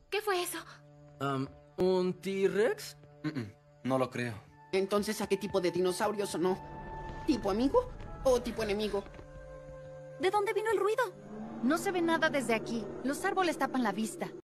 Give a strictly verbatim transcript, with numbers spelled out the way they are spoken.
¿Qué fue eso? Um, ¿Un T-Rex? Mm-mm, no lo creo. Entonces, ¿a qué tipo de dinosaurio sonó? ¿Tipo amigo o tipo enemigo? ¿De dónde vino el ruido? No se ve nada desde aquí. Los árboles tapan la vista.